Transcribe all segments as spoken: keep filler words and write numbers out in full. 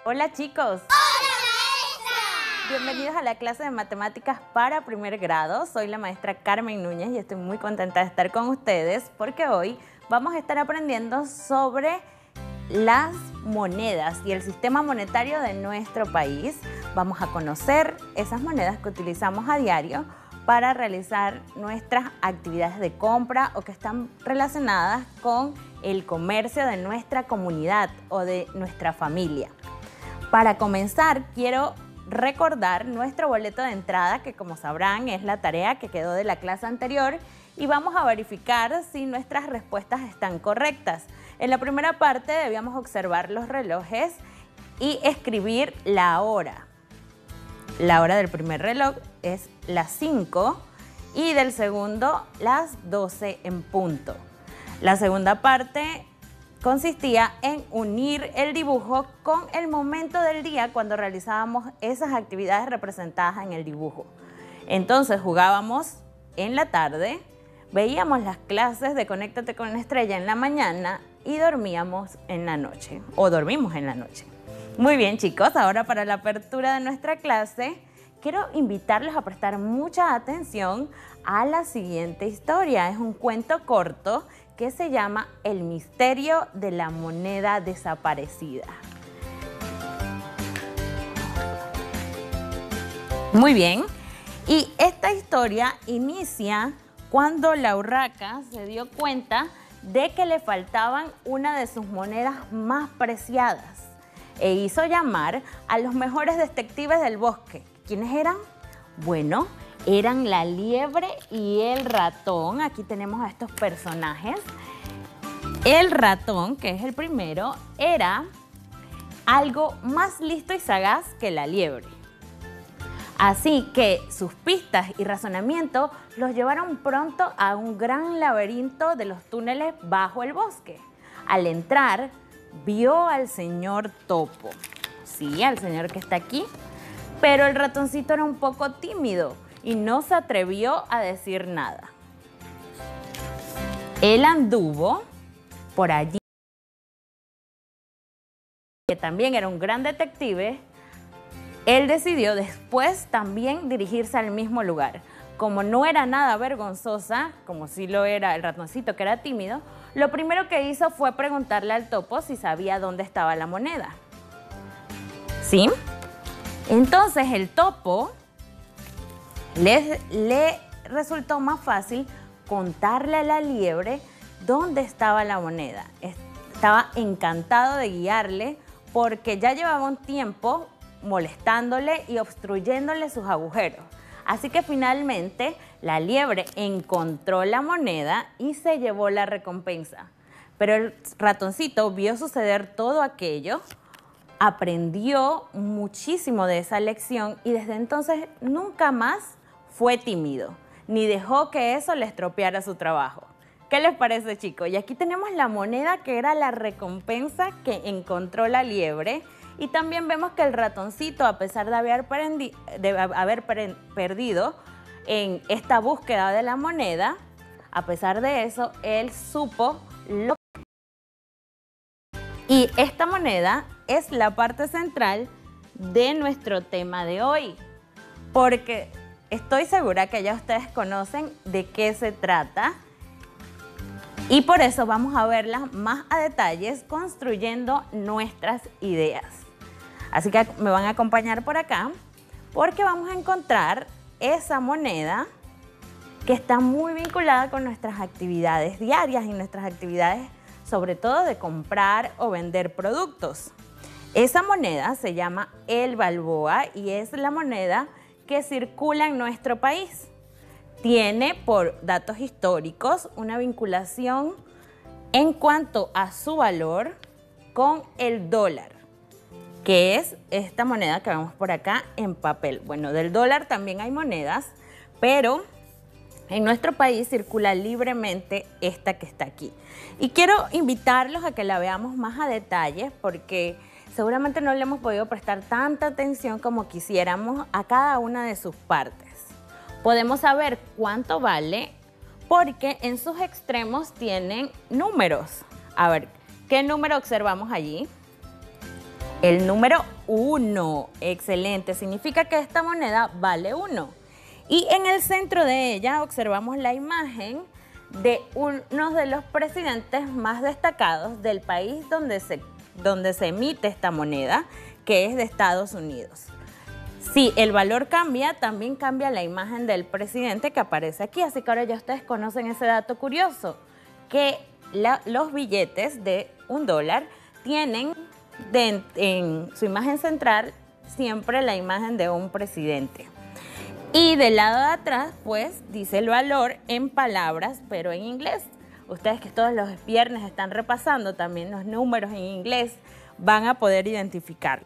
Hola chicos. ¡Hola maestra! Bienvenidos a la clase de matemáticas para primer grado. Soy la maestra Carmen Núñez y estoy muy contenta de estar con ustedes porque hoy vamos a estar aprendiendo sobre las monedas y el sistema monetario de nuestro país. Vamos a conocer esas monedas que utilizamos a diario para realizar nuestras actividades de compra o que están relacionadas con el comercio de nuestra comunidad o de nuestra familia. Para comenzar, quiero recordar nuestro boleto de entrada, que como sabrán es la tarea que quedó de la clase anterior, y vamos a verificar si nuestras respuestas están correctas. En la primera parte debíamos observar los relojes y escribir la hora. La hora del primer reloj es las cinco y del segundo las doce en punto. La segunda parte consistía en unir el dibujo con el momento del día cuando realizábamos esas actividades representadas en el dibujo. Entonces jugábamos en la tarde, veíamos las clases de Conéctate con la Estrella en la mañana y dormíamos en la noche, o dormimos en la noche. Muy bien chicos, ahora para la apertura de nuestra clase, quiero invitarlos a prestar mucha atención a la siguiente historia. Es un cuento corto que se llama El misterio de la moneda desaparecida. Muy bien, y esta historia inicia cuando la urraca se dio cuenta de que le faltaban una de sus monedas más preciadas e hizo llamar a los mejores detectives del bosque. ¿Quiénes eran? Bueno, eran la liebre y el ratón. Aquí tenemos a estos personajes. El ratón, que es el primero, era algo más listo y sagaz que la liebre. Así que sus pistas y razonamiento los llevaron pronto a un gran laberinto de los túneles bajo el bosque. Al entrar, vio al señor Topo. Sí, al señor que está aquí. Pero el ratoncito era un poco tímido y no se atrevió a decir nada. Él anduvo por allí, que también era un gran detective. Él decidió después también dirigirse al mismo lugar. Como no era nada vergonzosa, como sí lo era el ratoncito que era tímido, lo primero que hizo fue preguntarle al topo si sabía dónde estaba la moneda. ¿Sí? Entonces el topo le, le resultó más fácil contarle a la liebre dónde estaba la moneda. Estaba encantado de guiarle porque ya llevaba un tiempo molestándole y obstruyéndole sus agujeros. Así que finalmente la liebre encontró la moneda y se llevó la recompensa. Pero el ratoncito vio suceder todo aquello, aprendió muchísimo de esa lección y desde entonces nunca más fue tímido, ni dejó que eso le estropeara su trabajo. ¿Qué les parece, chicos? Y aquí tenemos la moneda que era la recompensa que encontró la liebre y también vemos que el ratoncito, a pesar de haber, de haber perdido en esta búsqueda de la moneda, a pesar de eso, él supo lo que... Y esta moneda es la parte central de nuestro tema de hoy, porque estoy segura que ya ustedes conocen de qué se trata y por eso vamos a verla más a detalles construyendo nuestras ideas. Así que me van a acompañar por acá porque vamos a encontrar esa moneda que está muy vinculada con nuestras actividades diarias y nuestras actividades sobre todo de comprar o vender productos. Esa moneda se llama el balboa y es la moneda que circula en nuestro país. Tiene, por datos históricos, una vinculación en cuanto a su valor con el dólar, que es esta moneda que vemos por acá en papel. Bueno, del dólar también hay monedas, pero en nuestro país circula libremente esta que está aquí. Y quiero invitarlos a que la veamos más a detalle porque seguramente no le hemos podido prestar tanta atención como quisiéramos a cada una de sus partes. Podemos saber cuánto vale porque en sus extremos tienen números. A ver, ¿qué número observamos allí? El número uno, excelente, significa que esta moneda vale uno. Y en el centro de ella observamos la imagen de uno de los presidentes más destacados del país donde se, donde se emite esta moneda, que es de Estados Unidos. Si el valor cambia, también cambia la imagen del presidente que aparece aquí. Así que ahora ya ustedes conocen ese dato curioso, que la, los billetes de un dólar tienen de, en su imagen central siempre la imagen de un presidente. Y del lado de atrás, pues, dice el valor en palabras, pero en inglés. Ustedes que todos los viernes están repasando también los números en inglés, van a poder identificar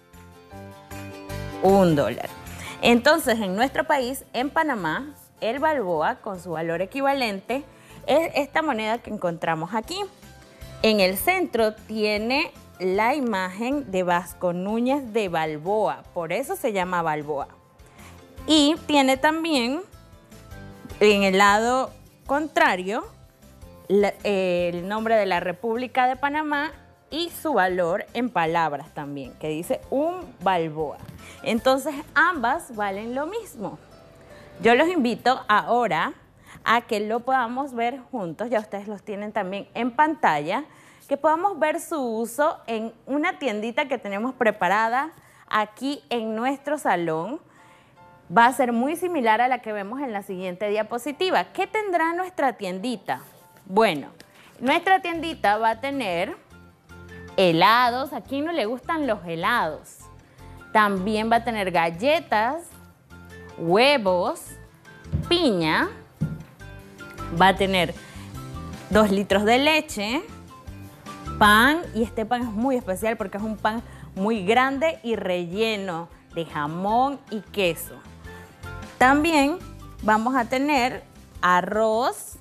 un dólar. Entonces, en nuestro país, en Panamá, el balboa, con su valor equivalente, es esta moneda que encontramos aquí. En el centro tiene la imagen de Vasco Núñez de Balboa, por eso se llama balboa. Y tiene también, en el lado contrario, la, eh, el nombre de la República de Panamá y su valor en palabras también, que dice un balboa. Entonces, ambas valen lo mismo. Yo los invito ahora a que lo podamos ver juntos, ya ustedes los tienen también en pantalla, que podamos ver su uso en una tiendita que tenemos preparada aquí en nuestro salón. Va a ser muy similar a la que vemos en la siguiente diapositiva. ¿Qué tendrá nuestra tiendita? Bueno, nuestra tiendita va a tener helados. ¿A quién no le gustan los helados? También va a tener galletas, huevos, piña. Va a tener dos litros de leche, pan, y este pan es muy especial porque es un pan muy grande y relleno de jamón y queso. También vamos a tener arroz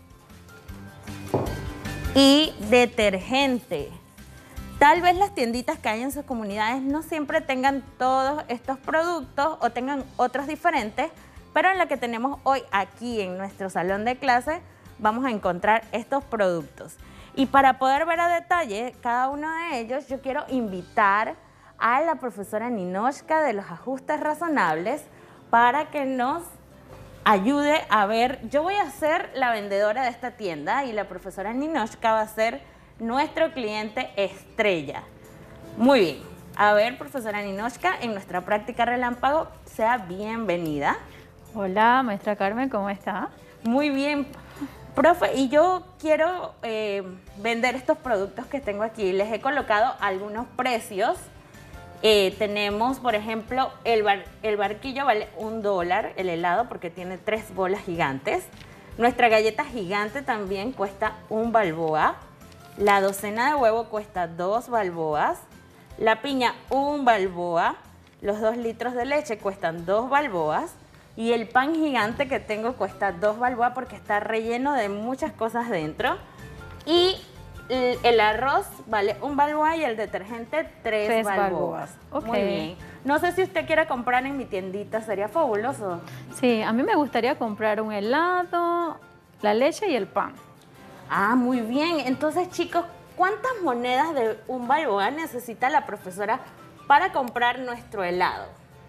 y detergente. Tal vez las tienditas que hay en sus comunidades no siempre tengan todos estos productos o tengan otros diferentes, pero en la que tenemos hoy aquí en nuestro salón de clase vamos a encontrar estos productos. Y para poder ver a detalle cada uno de ellos, yo quiero invitar a la profesora Ninochka de los ajustes razonables para que nos ayude a ver. Yo voy a ser la vendedora de esta tienda y la profesora Ninochka va a ser nuestro cliente estrella. Muy bien. A ver, profesora Ninochka, en nuestra práctica relámpago, sea bienvenida. Hola, maestra Carmen, ¿cómo está? Muy bien, profe, y yo quiero eh, vender estos productos que tengo aquí. Les he colocado algunos precios. Eh, tenemos, por ejemplo, el, bar, el barquillo vale un dólar, el helado, porque tiene tres bolas gigantes. Nuestra galleta gigante también cuesta un balboa. La docena de huevo cuesta dos balboas. La piña, un balboa. Los dos litros de leche cuestan dos balboas. Y el pan gigante que tengo cuesta dos balboas porque está relleno de muchas cosas dentro. Y el arroz vale un balboa y el detergente tres, tres balboas. balboas. Okay. Muy bien. No sé si usted quiere comprar en mi tiendita, sería fabuloso. Sí, a mí me gustaría comprar un helado, la leche y el pan. Ah, muy bien. Entonces, chicos, ¿cuántas monedas de un balboa necesita la profesora para comprar nuestro helado?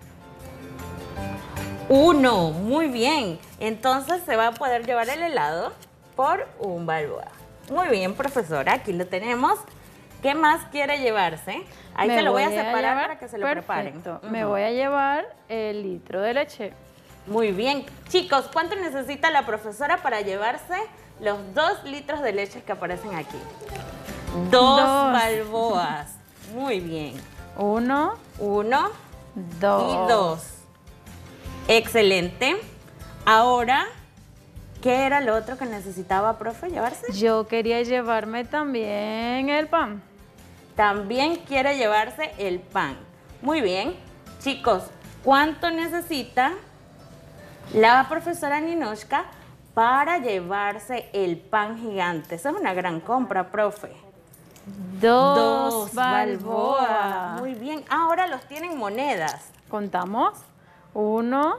Uno, muy bien. Entonces se va a poder llevar el helado por un balboa. Muy bien, profesora, aquí lo tenemos. ¿Qué más quiere llevarse? Ahí me se lo voy a separar a llevar, para que se lo preparen. Uh-huh. Me voy a llevar el litro de leche. Muy bien. Chicos, ¿cuánto necesita la profesora para llevarse los dos litros de leche que aparecen aquí? Dos, dos. balboas. Muy bien. Uno. Uno. Dos. Y dos. Excelente. Ahora, ¿qué era lo otro que necesitaba, profe, llevarse? Yo quería llevarme también el pan. También quiere llevarse el pan. Muy bien. Chicos, ¿cuánto necesita la profesora Ninochka para llevarse el pan gigante? Esa es una gran compra, profe. Dos, Dos balboas. balboas. Muy bien. Ahora los tienen monedas. ¿Contamos? Uno,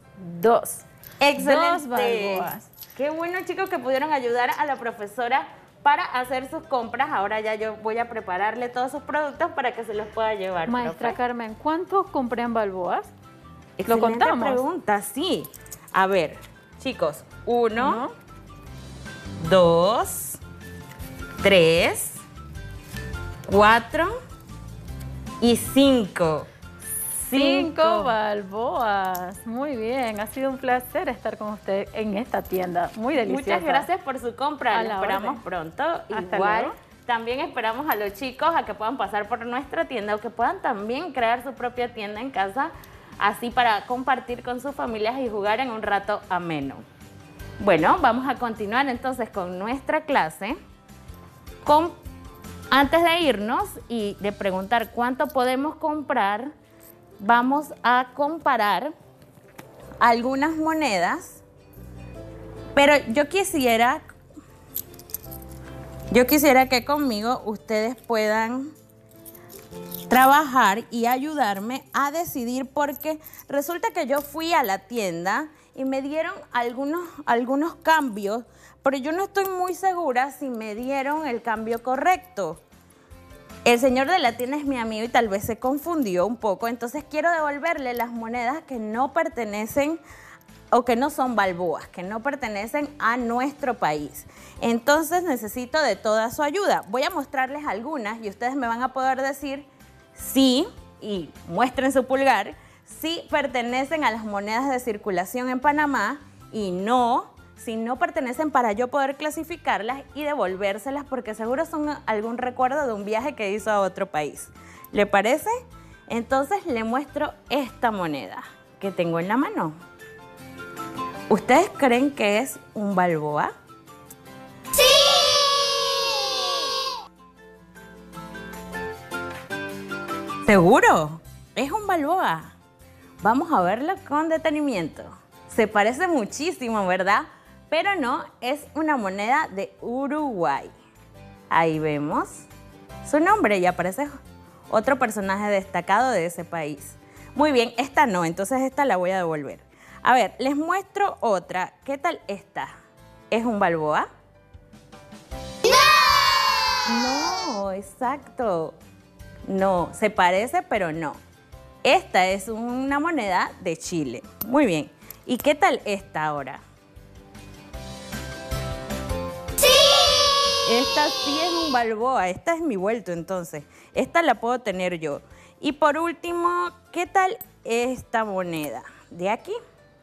dos. Excelente. Dos balboas. Qué bueno, chicos, que pudieron ayudar a la profesora para hacer sus compras. Ahora ya yo voy a prepararle todos sus productos para que se los pueda llevar. Maestra profe. Carmen, ¿cuántos compré en balboas? ¿Lo Excelente contamos? pregunta, sí. A ver, chicos, uno, Uno, dos, tres, cuatro y cinco. cinco balboas. Muy bien, ha sido un placer estar con usted en esta tienda. Muy deliciosa. Muchas gracias por su compra. A La la esperamos orden. pronto. Hasta Igual, luego. también esperamos a los chicos a que puedan pasar por nuestra tienda o que puedan también crear su propia tienda en casa, así para compartir con sus familias y jugar en un rato ameno. Bueno, vamos a continuar entonces con nuestra clase. Con, antes de irnos y de preguntar cuánto podemos comprar, vamos a comparar algunas monedas, pero yo quisiera, yo quisiera que conmigo ustedes puedan trabajar y ayudarme a decidir, porque resulta que yo fui a la tienda y me dieron algunos, algunos cambios, pero yo no estoy muy segura si me dieron el cambio correcto. El señor de la tienda es mi amigo y tal vez se confundió un poco, entonces quiero devolverle las monedas que no pertenecen o que no son balboas, que no pertenecen a nuestro país. Entonces necesito de toda su ayuda. Voy a mostrarles algunas y ustedes me van a poder decir sí, y muestren su pulgar, si pertenecen a las monedas de circulación en Panamá, y no, si no pertenecen, para yo poder clasificarlas y devolvérselas, porque seguro son algún recuerdo de un viaje que hizo a otro país. ¿Le parece? Entonces le muestro esta moneda que tengo en la mano. ¿Ustedes creen que es un balboa? ¡Sí! ¿Seguro? Es un balboa. Vamos a verlo con detenimiento. Se parece muchísimo, ¿verdad? Pero no, es una moneda de Uruguay. Ahí vemos su nombre y aparece otro personaje destacado de ese país. Muy bien, esta no, entonces esta la voy a devolver. A ver, les muestro otra. ¿Qué tal esta? ¿Es un balboa? ¡No! No, exacto. No, se parece, pero no. Esta es una moneda de Chile. Muy bien. ¿Y qué tal esta ahora? ¡Sí! Esta sí es un balboa. Esta es mi vuelto, entonces. Esta la puedo tener yo. Y por último, ¿qué tal esta moneda? ¿De aquí?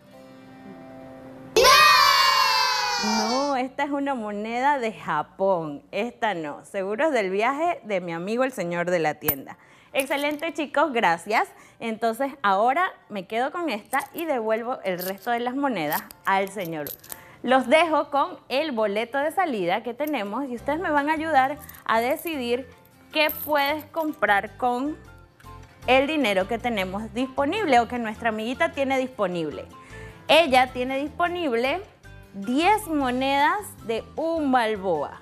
No, esta es una moneda de Japón. Esta no. Seguro es del viaje de mi amigo el señor de la tienda. Excelente, chicos, gracias. Entonces ahora me quedo con esta y devuelvo el resto de las monedas al señor. Los dejo con el boleto de salida que tenemos y ustedes me van a ayudar a decidir qué puedes comprar con el dinero que tenemos disponible o que nuestra amiguita tiene disponible. Ella tiene disponible diez monedas de un balboa.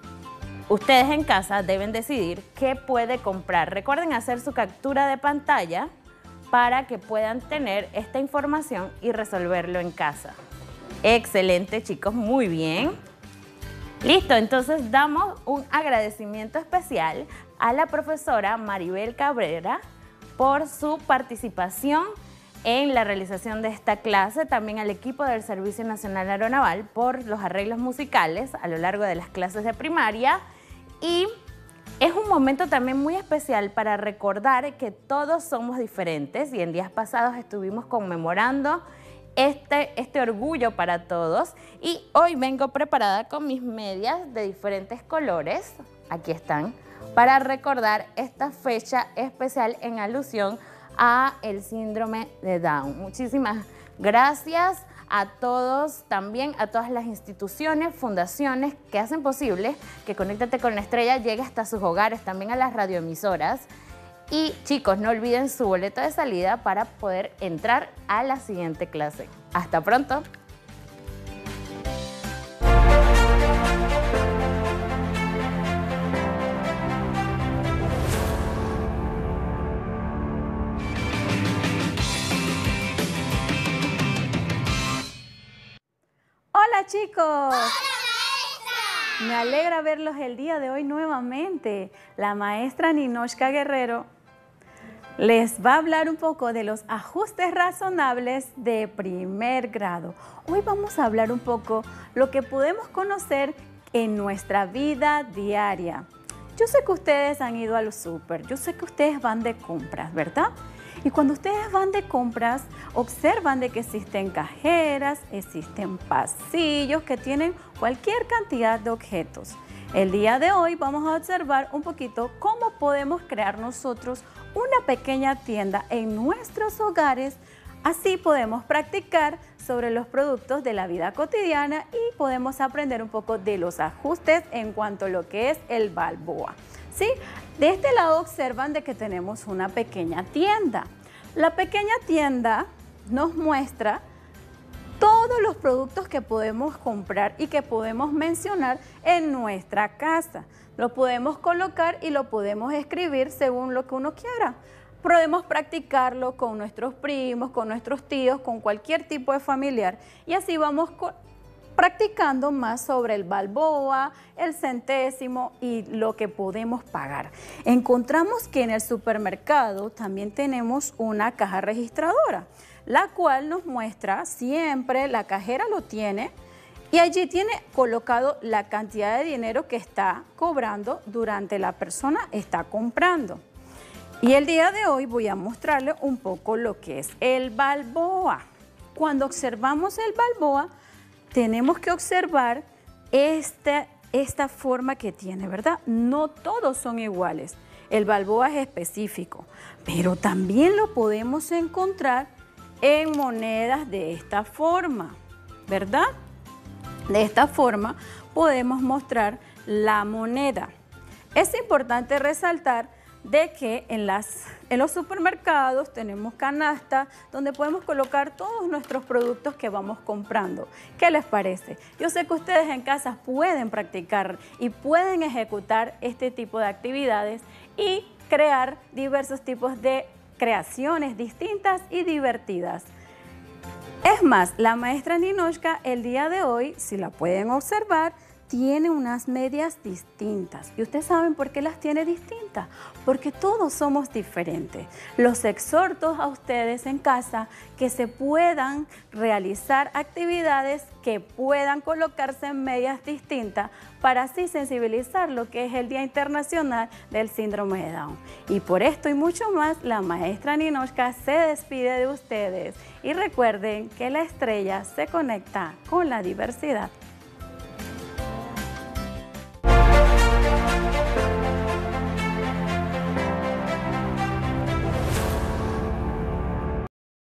Ustedes en casa deben decidir qué puede comprar. Recuerden hacer su captura de pantalla para que puedan tener esta información y resolverlo en casa. Excelente, chicos, muy bien. Listo, entonces damos un agradecimiento especial a la profesora Maribel Cabrera por su participación en la realización de esta clase, también al equipo del Servicio Nacional Aeronaval por los arreglos musicales a lo largo de las clases de primaria. Y es un momento también muy especial para recordar que todos somos diferentes y en días pasados estuvimos conmemorando este, este orgullo para todos. Y hoy vengo preparada con mis medias de diferentes colores, aquí están, para recordar esta fecha especial en alusión a el síndrome de Down. Muchísimas gracias a todos, también a todas las instituciones, fundaciones que hacen posible que Conéctate con la Estrella llegue hasta sus hogares, también a las radioemisoras. Y chicos, no olviden su boleto de salida para poder entrar a la siguiente clase. Hasta pronto. Hola, chicos. ¡Hola, maestra! Me alegra verlos el día de hoy nuevamente. La maestra Ninoshka Guerrero les va a hablar un poco de los ajustes razonables de primer grado. Hoy vamos a hablar un poco lo que podemos conocer en nuestra vida diaria. Yo sé que ustedes han ido al súper, yo sé que ustedes van de compras, ¿verdad? Y cuando ustedes van de compras, observan de que existen cajeras, existen pasillos que tienen cualquier cantidad de objetos. El día de hoy vamos a observar un poquito cómo podemos crear nosotros una pequeña tienda en nuestros hogares. Así podemos practicar sobre los productos de la vida cotidiana y podemos aprender un poco de los ajustes en cuanto a lo que es el Balboa. ¿Sí? De este lado observan de que tenemos una pequeña tienda. La pequeña tienda nos muestra todos los productos que podemos comprar y que podemos mencionar en nuestra casa. Lo podemos colocar y lo podemos escribir según lo que uno quiera. Podemos practicarlo con nuestros primos, con nuestros tíos, con cualquier tipo de familiar y así vamos practicando más sobre el Balboa, el centésimo y lo que podemos pagar. Encontramos que en el supermercado también tenemos una caja registradora, la cual nos muestra siempre, la cajera lo tiene, y allí tiene colocado la cantidad de dinero que está cobrando durante la persona está comprando. Y el día de hoy voy a mostrarle un poco lo que es el Balboa. Cuando observamos el Balboa, tenemos que observar esta, esta forma que tiene, ¿verdad? No todos son iguales. El Balboa es específico, pero también lo podemos encontrar en monedas de esta forma, ¿verdad? De esta forma podemos mostrar la moneda. Es importante resaltar de que en, las, en los supermercados tenemos canastas donde podemos colocar todos nuestros productos que vamos comprando. ¿Qué les parece? Yo sé que ustedes en casa pueden practicar y pueden ejecutar este tipo de actividades y crear diversos tipos de creaciones distintas y divertidas. Es más, la maestra Ninoshka el día de hoy, si la pueden observar, tiene unas medias distintas. ¿Y ustedes saben por qué las tiene distintas? Porque todos somos diferentes. Los exhorto a ustedes en casa que se puedan realizar actividades que puedan colocarse en medias distintas para así sensibilizar lo que es el Día Internacional del Síndrome de Down. Y por esto y mucho más, la maestra Ninoshka se despide de ustedes. Y recuerden que la estrella se conecta con la diversidad.